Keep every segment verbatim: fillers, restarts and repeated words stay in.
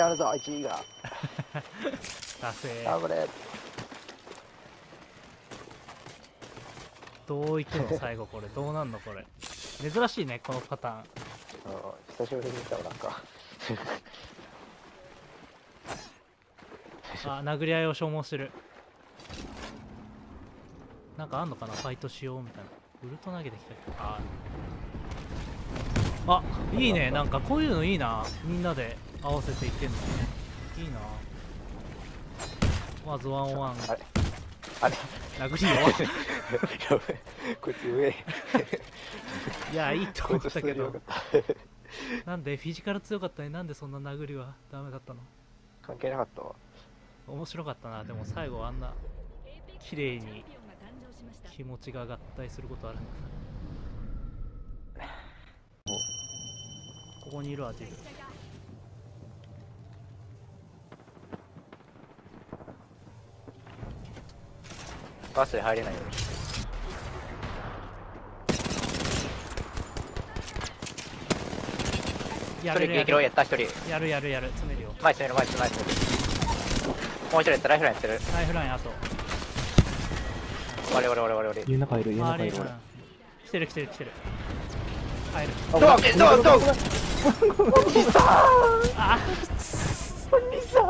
てあるぞ、いちいが。 達成。 頑張れ。 どういくの最後これ。どうなんのこれ。珍しいね、このパターン。 久しぶりに見たわ、なんか。 あ、殴り合いを消耗してる。なんかあんのかな、ファイトしようみたいな。ウルト投げてきたっけ。ああ、いいね。なんかこういうのいいな。みんなで合わせていけんの。いいな。まずワンワン。 あれあれ殴りよ。 やべえ、こいつ上。 いや、いいと思ったけどこいつ強かった。 なんでフィジカル強かったのになんでそんな殴りはダメだったの。 関係なかったわ。 面白かったな。でも最後あんな綺麗に気持ちが合体することあるんだな。ここにいるわ、ジル。 バスで入れないように。 やるや一人やった一人。 やるやるやる詰めるよ。 前詰める前詰める前詰める。もう一人やったライフラインやってる。 ライフラインあと。 我々我々我々。 家の中いる家のあれ、 中いる。 来てる来てる来てる。入る。 ドアドアドア。お兄さん。 あお兄さん。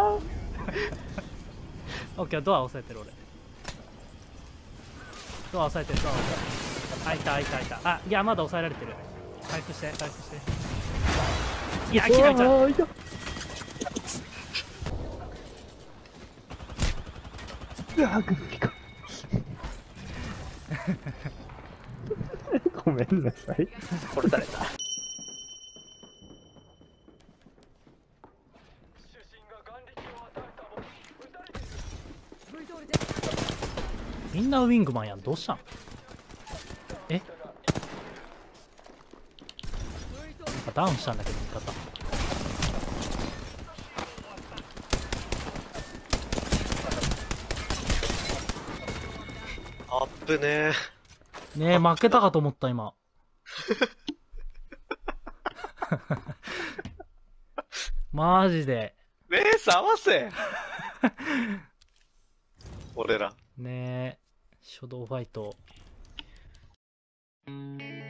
オッケー、ドア押さえてる俺。ドア押さえてる、ドア押さえてる。開いた開いた開いた。あ、いやまだ押さえられてる。回復して回復して。いや、切られちゃう。 うわ、グッピか。ごめんなさい。 殺された。 みんなウィングマンやん。どうしたん。え、なんかダウンしたんだけど味方。 アップねーねえ、負けたかと思った今。マジでレース合わせ俺らねえ、初動ファイト。